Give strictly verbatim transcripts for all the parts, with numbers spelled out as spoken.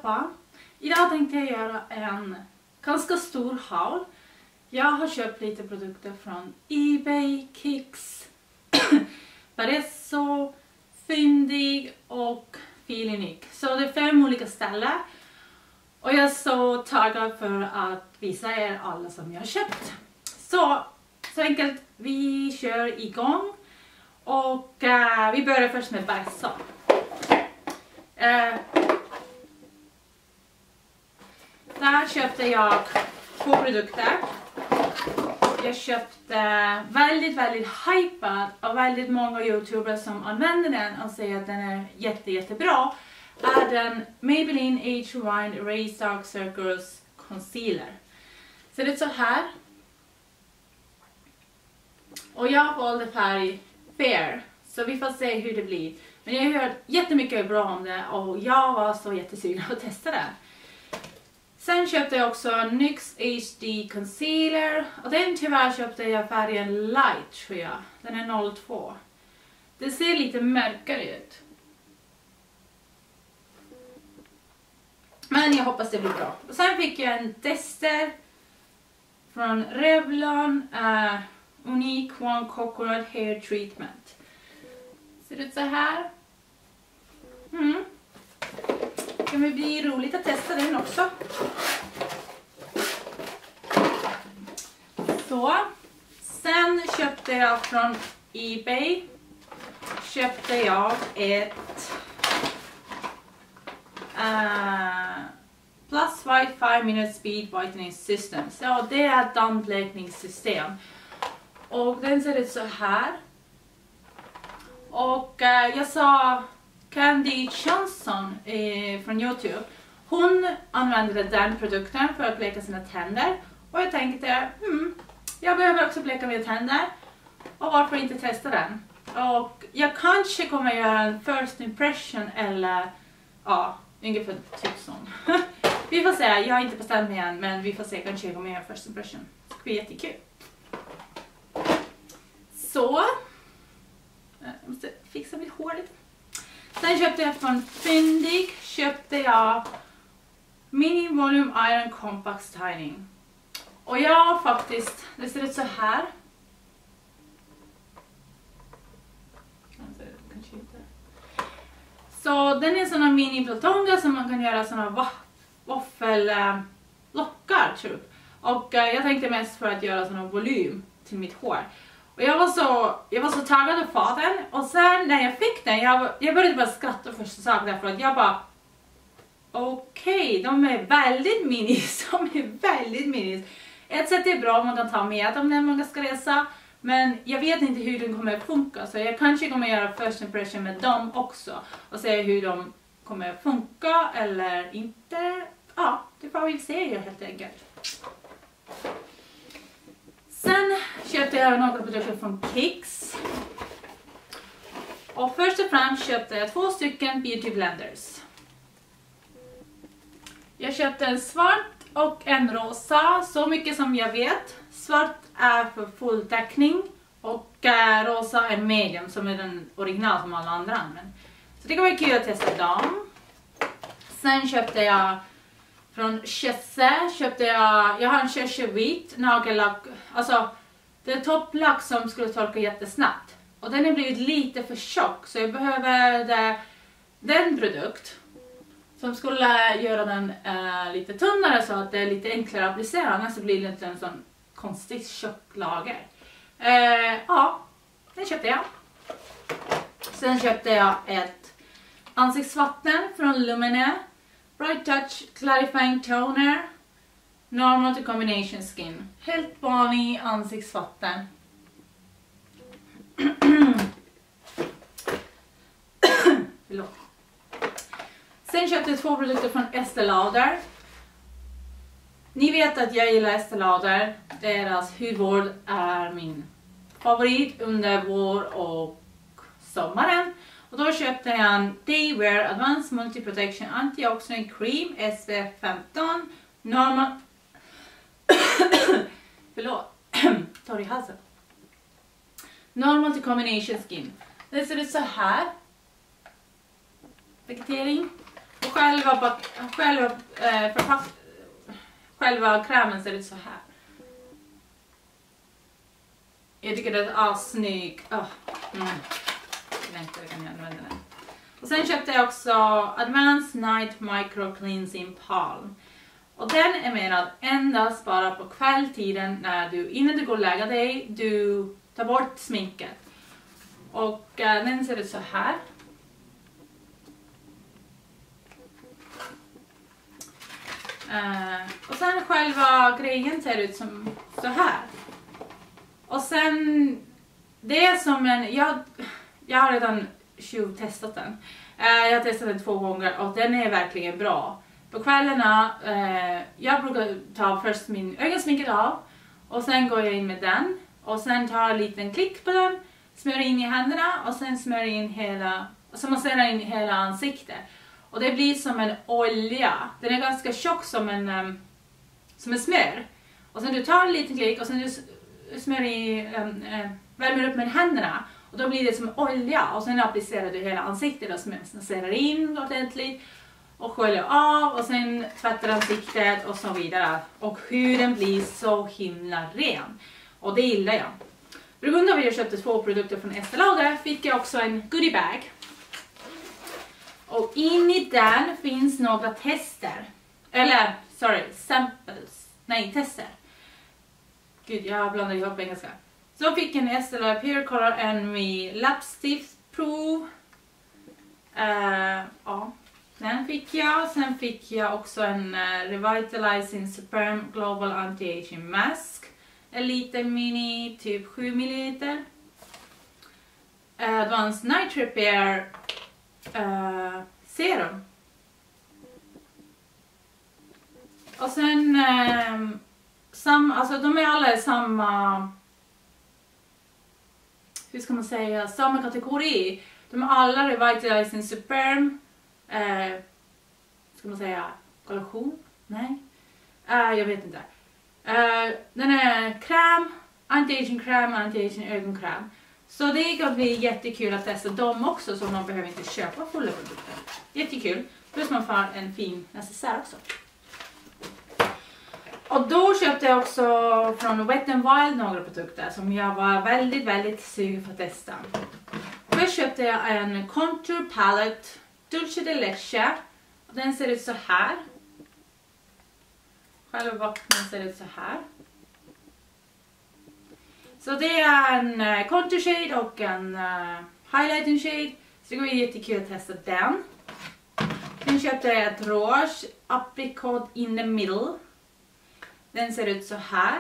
allihopa! Idag tänkte jag göra en ganska stor haul. Jag har köpt lite produkter från eBay, Kicks, Baresso, Fyndig och Feelinic. Så det är fem olika ställen. Och jag är så taggad för att visa er alla som jag har köpt. Så, så enkelt, vi kör igång. Och uh, vi börjar först med Baresso. Uh, där köpte jag två produkter. Jag köpte väldigt, väldigt hypad av väldigt många youtubers som använder den och säger att den är jätte, jättebra. Är den Maybelline Age Rewind Erase Dark Circles Concealer. Ser ut så här. Och jag valde färg Fair. Så vi får se hur det blir. Men jag har hört jättemycket bra om det och jag var så jättesugen att testa det. Sen köpte jag också N Y X H D Concealer. Och den tyvärr köpte jag färgen Light tror jag. Den är noll två. Det ser lite mörkare ut. Men jag hoppas det blir bra. Och sen fick jag en tester från Revlon. Uh, Unique One Coconut Hair Treatment. Ser ut så här. Mm. Det kommer bli roligt att testa den också. Så. Sen köpte jag från eBay. Köpte jag ett uh, Plus White five minute Speed Whitening System. Så det är ett dammblekningssystem. Och den ser ut så här. Och uh, jag sa Candy Johnson eh, från Youtube. Hon använde den produkten för att bleka sina tänder. Och jag tänkte, hmm, jag behöver också bleka mina tänder. Och varför inte testa den? Och jag kanske kommer göra en first impression eller ja, ungefär typ sån. Vi får se, jag har inte bestämt mig än, men vi får se, kanske jag kommer göra first impression. Det ska bli jättekul. Så. Jag måste fixa mitt hår lite. Sen köpte jag från Fyndig. Köpte jag Mini Volume Iron Compact Styling. Och jag faktiskt, det ser ut så här. Så den är såna mini platonga som man kan göra såna våffellockar typ. Och jag tänkte mest för att göra såna volym till mitt hår. Och jag var så, jag var så taggad att få den. Och sen när jag fick den, jag, jag började bara skratta första saken därför att jag bara okej, okay, de är väldigt minis. De är väldigt minis. Ett sätt är bra om man kan ta med dem när man ska resa. Men jag vet inte hur den kommer att funka. Så jag kanske kommer göra first impression med dem också. Och se hur de kommer att funka eller inte. Ja, det får vi se helt enkelt. Sen köpte jag några produkter från Kicks. Och först och främst köpte jag två stycken beauty blenders. Jag köpte en svart och en rosa. Så mycket som jag vet. Svart är för full täckning. Och äh, rosa är medium som är den original som alla andra använder. Så det kan vara kul att testa dem. Sen köpte jag från Chesse köpte jag, jag har en Chesse vit nagellack, alltså det är topplack som skulle torka jättesnabbt. Och den har blivit lite för tjock så jag behöver det, den produkt som skulle göra den äh, lite tunnare så att det är lite enklare att applicera, annars blir det inte en sån konstigt tjock lager. Äh, ja, den köpte jag. Sen köpte jag ett ansiktsvatten från Lumene. Bright Touch Clarifying Toner. Normal to Combination Skin. Helt vanlig ansiktsvatten. Förlåt. Sen köpte jag två produkter från Estée Lauder. Ni vet att jag gillar Estée Lauder. Deras hudvård är min favorit under vår och sommaren. Och då köpte jag en Daywear Advanced Multi Protection Antioxidant Cream S P F femton normal förlåt tar i halsen. Normal to Combination Skin. Det ser ut så här. Paketering. Och själva, själva, eh, förpack, själva krämen ser ut så här. Jag tycker det är assnygg. Oh. Mm. Jag kan jag använda den. Och sen köpte jag också Advanced Night Micro Cleansing Palm. Och den är menad endast bara på kvälltiden när du, innan du går och lägga dig, du tar bort sminket. Och äh, den ser ut så här. Uh, och sen själva grejen ser ut som så här. Och sen det är som en, jag, jag har redan tjuvtestat den. Uh, jag har testat den två gånger och den är verkligen bra. På kvällarna, uh, jag brukar ta först min ögonsminket av och sen går jag in med den och sen tar en liten klick på den, smörjer in i händerna och sen smörjer in hela, så masserar in hela ansiktet. Och det blir som en olja. Den är ganska tjock som en, um, som en smör. Och sen du tar en liten klick och sen du smör i, um, uh, värmer upp med händerna. Och då blir det som olja. Och sen applicerar du hela ansiktet och masserar in ordentligt. Och sköljer av och sen tvättar ansiktet och så vidare. Och huden blir så himla ren. Och det gillar jag. På grund av att jag köpte två produkter från Estée Lauder fick jag också en goodie bag. Och in i den finns några tester. Eller, sorry, samples. Nej, tester. Gud, jag blandar ihop engelska. Så fick en Estée Lauder Pure Color and Me Läppstift Prov. Uh, ja, den fick jag. Sen fick jag också en uh, Revitalizing Superm Global Anti-Aging Mask. En liten mini, typ sju milliliter. Uh, Advanced Night Repair Uh, serum. Och sen uh, sam, alltså de är alla i samma, hur ska man säga, samma kategori. De är alla Revitalizing Superm, uh, ska man säga kollektion? Nej, uh, jag vet inte. Uh, den är kräm, anti-aging kräm, anti-aging ögonkräm. Så det kan bli jättekul att testa dem också, så man behöver inte köpa fulla produkter. Jättekul. Plus man får en fin necessär också. Och då köpte jag också från Wet n Wild några produkter som jag var väldigt, väldigt sugen på att testa. Först köpte jag en Contour Palette Dulce de Leche. Och den ser ut så här. Själva vattnet ser ut så här. Så det är en uh, contour shade och en uh, highlighting shade. Så det går jättekul att testa den. Sen köpte jag ett rouge apricot in the middle. Den ser ut så här.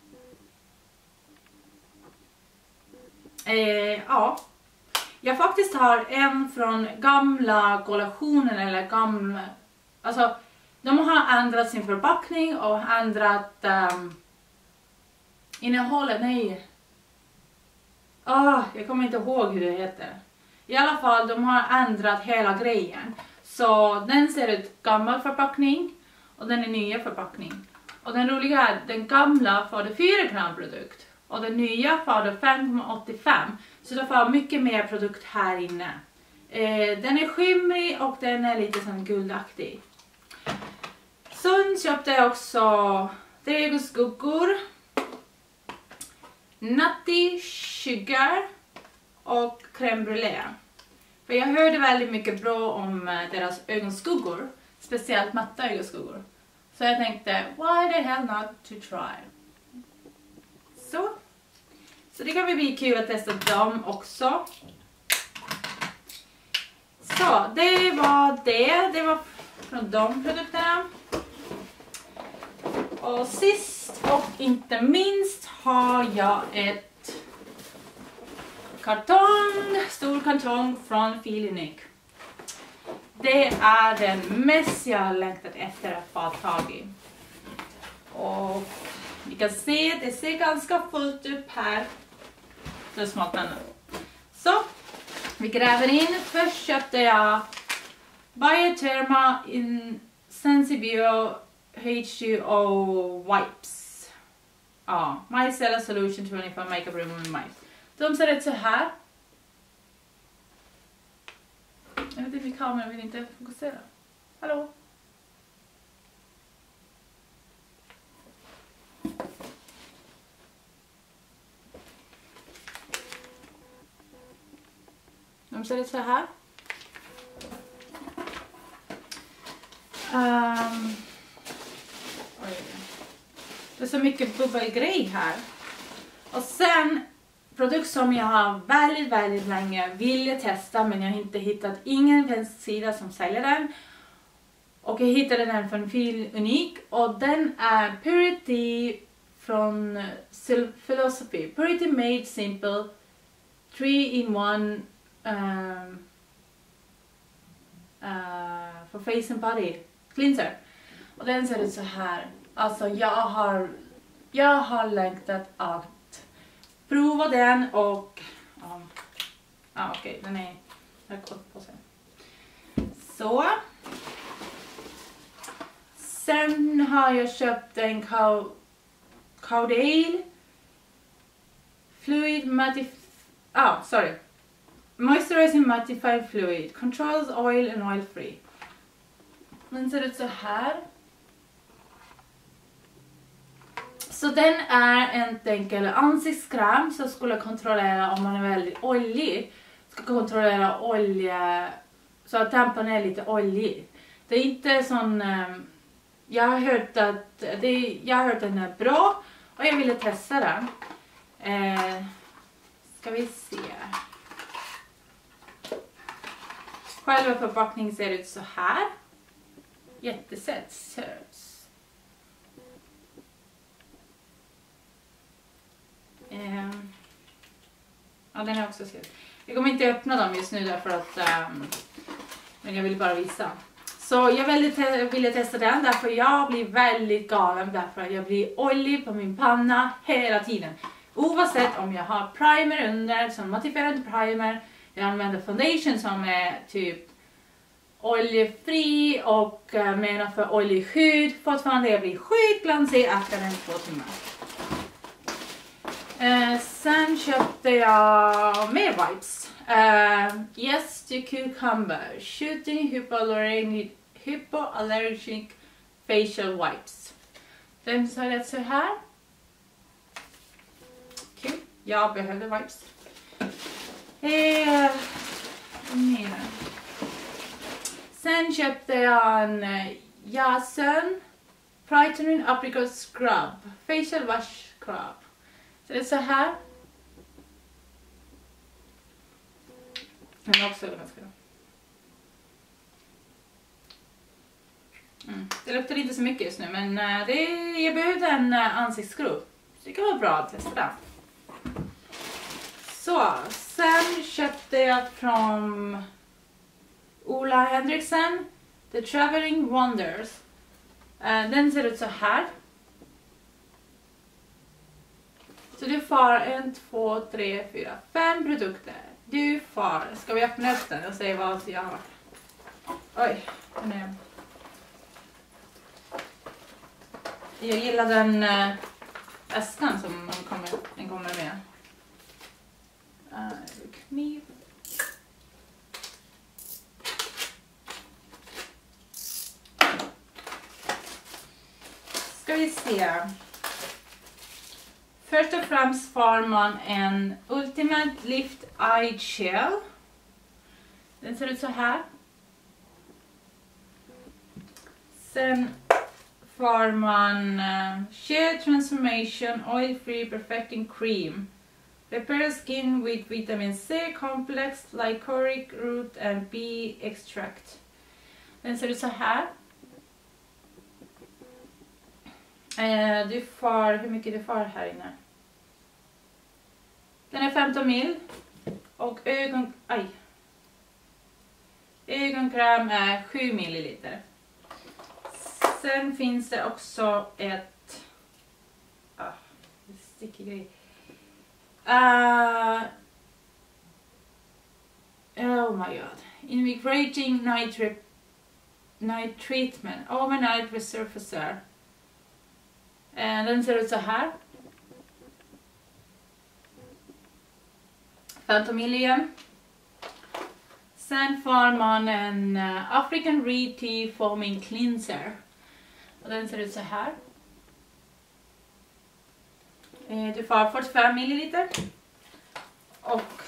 Eh, ja. Jag faktiskt har en från gamla kollektionen eller gamla. Alltså de har ändrat sin förpackning och ändrat um, innehållet. Nej. Oh, jag kommer inte ihåg hur det heter. I alla fall, de har ändrat hela grejen. Så den ser ut gammal förpackning och den är nya förpackning. Och den roliga är, den gamla får det fyra gram produkt och den nya får det fem komma åttiofem. Så det får mycket mer produkt här inne. Eh, den är skimrig och den är lite som guldaktig. Sen köpte jag också ögonskuggor. Nutty Sugar och crème brûlée. För jag hörde väldigt mycket bra om deras ögonskuggor. Speciellt matta ögonskuggor. Så jag tänkte, why the hell not to try? Så. Så det kan bli kul att testa dem också. Så, det var det. Det var från de produkterna. Och sist och inte minst har jag ett kartong, stor kartong från Feelunique. Det är den mest jag har längtat efter att få tag i. Och ni kan se, det ser ganska fullt upp här. Det är smått ännu. Så, vi gräver in. Först köpte jag Bioterma in Sensibio H two O Wipes. Ja, Micellar Solution twenty-five Makeup Remover Mice. De ser ut så här. Jag vet inte, kameran vill inte fokusera. Hallå? De ser ut så här. Um, det är så mycket bubbelgrej här. Och sen produkt som jag har väldigt, väldigt länge vill testa, men jag har inte hittat ingen sida som säljer den. Och jag hittade den från Feel Unik och den är Purity från Philosophy. Purity Made Simple three in one um, uh, for face and body cleanser. Och den ser ut så här. Alltså jag har jag har längtat att prova den och ja, ah, okej, okay, den är jag har gått på sig. Så sen har jag köpt en cow, Cowdale Fluid Mattif... Ah, sorry. Moisturizing Mattifying Fluid. Controls oil and oil free. Den ser ut så här. Så den är en enkel ansiktskräm som skulle kontrollera om man är väldigt oljig. Ska kontrollera olja så att tempen är lite oljig. Det är inte sån... Um, Jag har hört att det, jag har hört att den är bra och jag ville testa den. Eh, ska vi se. Själva förpackningen ser ut så här. Jättesött. Söts. Eh, ja, den är också söt. Jag kommer inte öppna dem just nu därför att um, men jag vill bara visa. Så jag ville, te ville testa den därför jag blir väldigt galen därför att jag blir oljig på min panna hela tiden. Oavsett om jag har primer under, som mattifierande primer, jag använder foundation som är typ oljefri och äh, menar för oljig hud. Fortfarande jag blir skitglansig efter en två timmar. Eh, sen köpte jag mer wipes. Uh, yes to cucumber. Shooting hypoallergenic, hypoallergenic facial wipes. Den ser ut så här. Kul. Jag behövde wipes. Eh, mer. Sen köpte jag en uh, Yasun Brightening Apricot Scrub. Facial wash scrub. Så det är så här. Den är också ganska bra. Mm. Det luktar inte så mycket just nu, men uh, det, jag behövde en uh, ansiktsskrubb. Så det kan vara bra att testa. Så, sen köpte jag från Ola Henriksen The Traveling Wonders. Uh, den ser ut så här. Så du får en, två, tre, fyra, fem produkter. Du får, ska vi öppna upp den och se vad jag har. Oj, den är... Jag gillar den äh, väskan som den kommer, den kommer med. Äh, kniv. Ska vi se. Först och främst får man en Ultimate Lift Eye Gel. Den ser ut så här. Sen får man uh, Sheer Transformation Oil Free Perfecting Cream. Repair skin with vitamin C complex, lycoric root and bee extract. Den ser ut så här. Eh, du får, hur mycket du får här inne? Den är femton mil och ögon, aj. Ögonkräm är sju milliliter. Sen finns det också ett ah, stickig grej. Uh, oh my god. Invigorating night, night treatment. Overnight resurfacer. Uh, den ser ut så här. femton mil igen. Sen får man en uh, African Reed Tea Foaming Cleanser. Och den ser ut så här. Eh, du får fyrtiofem milliliter. Och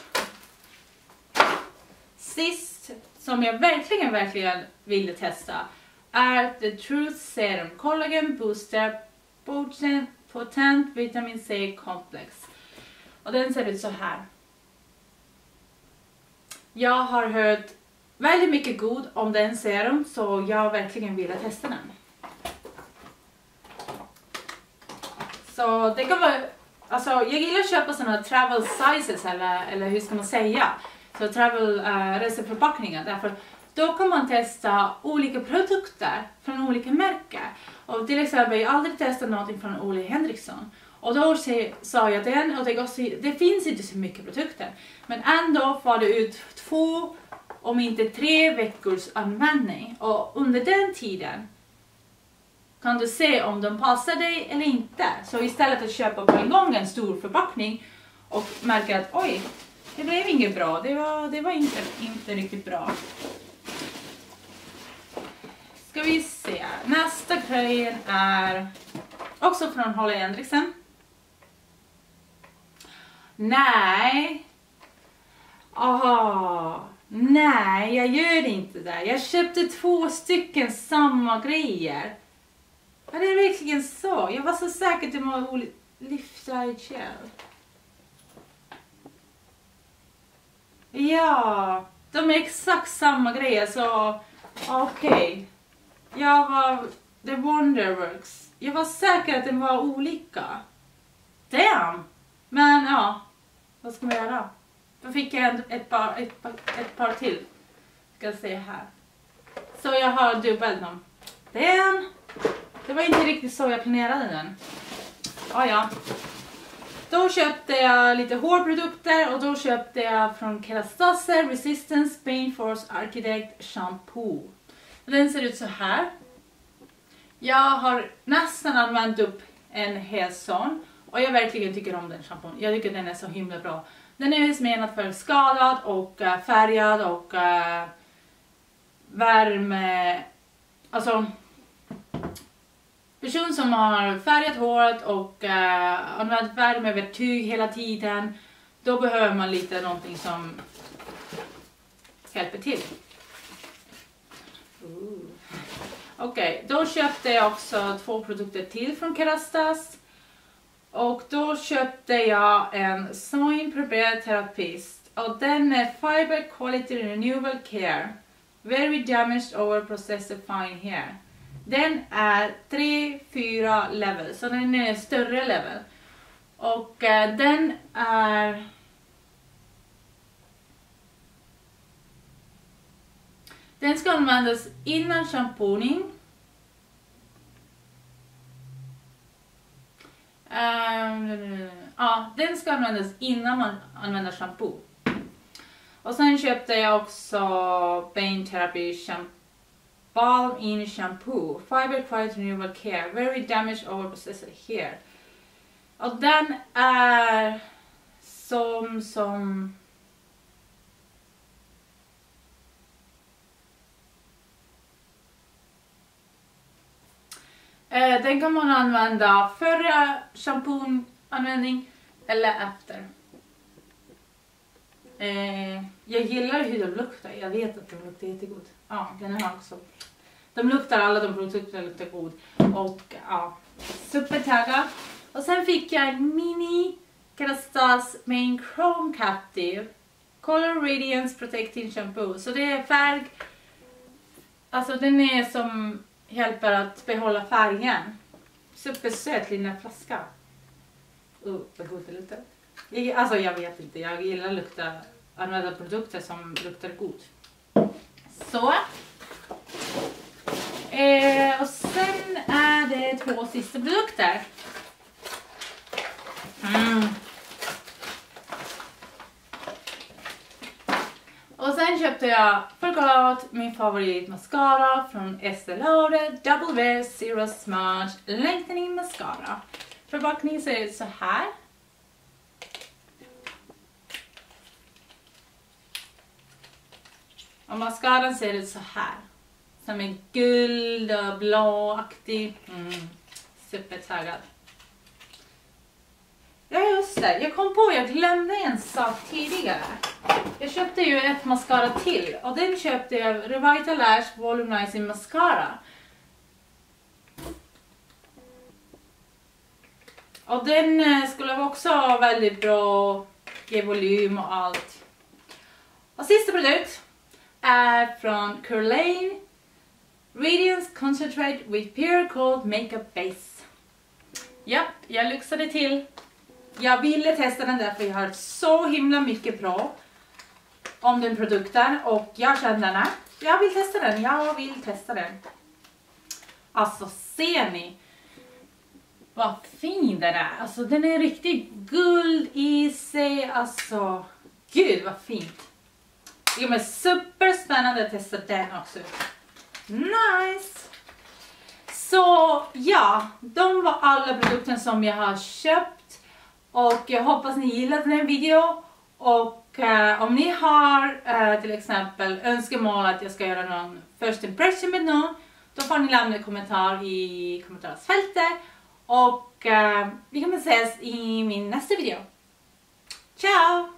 sist, som jag verkligen, verkligen ville testa, är The Truth Serum Collagen Booster Potent, Potent Vitamin C Complex. Och den ser ut så här. Jag har hört väldigt mycket god om den serum, så jag verkligen ville testa den. Så det kan vara, alltså jag gillar att köpa sådana travel sizes, eller, eller hur ska man säga, så travel uh, reseförpackningar, därför då kan man testa olika produkter från olika märken. Och till exempel, jag har aldrig testat någonting från Ole Henriksson. Och då sa jag den, och det, går, det finns inte så mycket produkter. Men ändå får det ut två, om inte tre veckors användning. Och under den tiden kan du se om de passar dig eller inte. Så istället att köpa på en gång en stor förpackning och märka att oj, det blev inget bra. Det var, det var inte, inte riktigt bra. Ska vi se. Nästa grejen är också från Ole Henriksen. Nej. Aha. Nej, jag gör inte det. Jag köpte två stycken samma grejer. Är det verkligen så? Jag var så säker att det var Lift-Dye Gel. Ja, de är exakt samma grejer, så okej. Okay. Jag var The Wonderworks. Jag var säker att de var olika. Damn. Men ja, vad ska man göra? Då fick jag ett, ett, par, ett, par, ett par till. Ska jag se här. Så jag har dubbelt dem. Damn. Det var inte riktigt så jag planerade den. Ah, ja. Då köpte jag lite hårprodukter, och då köpte jag från Kerastase Resistance Pain Force Architect Shampoo. Den ser ut så här. Jag har nästan använt upp en hel sån, och jag verkligen tycker om den shampoon. Jag tycker den är så himla bra. Den är menad för skadad och uh, färgad och uh, värme. Alltså person som har färgat håret och uh, använt värmevertyg hela tiden, då behöver man lite någonting som hjälper till. Okej, okay, då köpte jag också två produkter till från Kerastase. Och då köpte jag en Soin Prepared Therapist. Och den är Fiber Quality Renewal Care. Very damaged over processed fine hair. Den är tre fyra level, så den är större level. Och uh, den är... Den ska användas innan shampooning. Um, ja, den ska användas innan man använder shampoo. Och sen köpte jag också Bane Therapy Shampoo. Balm in Shampoo. Fiber Quality Renewal Care. Very damaged over processed hair. Och den är som som eh, den kan man använda före shampoo-användning eller efter. Eh, jag gillar hur de luktar. Jag vet att de luktar jättegod. Ja, den är också. De luktar, alla de produkterna luktar god. Och ja, supertagga. Och sen fick jag en mini Kerastase Main Chrome Captive Color Radiance Protecting Shampoo. Så det är färg. Alltså den är som hjälper att behålla färgen. Supersöt lilla flaska. Uh, vad god det luktar. Jag, alltså jag vet inte, jag gillar lukta, använda produkter som luktar god. Så. Eh, och sen är det två sista produkter. Mm. Och sen köpte jag förklart min favorit mascara från Estée Lauder Double Wear Zero Smudge Lengthening Mascara. Förpackningen ser ut så här. Och mascaran ser ut så här. Som en guld och blåaktig. Mm. Supertaggad. Ja just det, jag kom på, jag glömde en sak tidigare. Jag köpte ju ett mascara till. Och den köpte jag Revita Lash Volumizing Mascara. Och den skulle också vara väldigt bra, ge volym och allt. Och sista produkt är från Curlane Radiance Concentrate with Pure Cold Makeup Base. Ja, jag lyxade till. Jag ville testa den därför jag har så himla mycket bra om den produkten. Och jag kände att jag vill testa den, jag vill testa den. Alltså ser ni? Vad fin den är. Alltså den är riktigt guld i sig. Alltså gud vad fint. Det är superspännande att testa den också. Nice. Så ja, de var alla produkter som jag har köpt. Och jag hoppas ni gillade den här videon. Och eh, om ni har eh, till exempel önskemål att jag ska göra någon first impression med någon. Då får ni lämna en kommentar i kommentarsfältet. Och eh, vi kommer ses i min nästa video. Ciao!